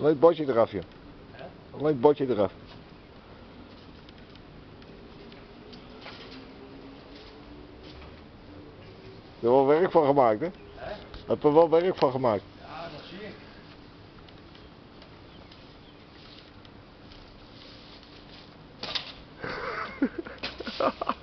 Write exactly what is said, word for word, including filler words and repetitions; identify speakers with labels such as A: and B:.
A: Alleen het bordje eraf, joh.
B: Hè?
A: Alleen het bordje eraf. Je hebt er wel werk van gemaakt, hè?
B: Hè?
A: Heb er wel werk van gemaakt.
B: Ja, dat zie ik.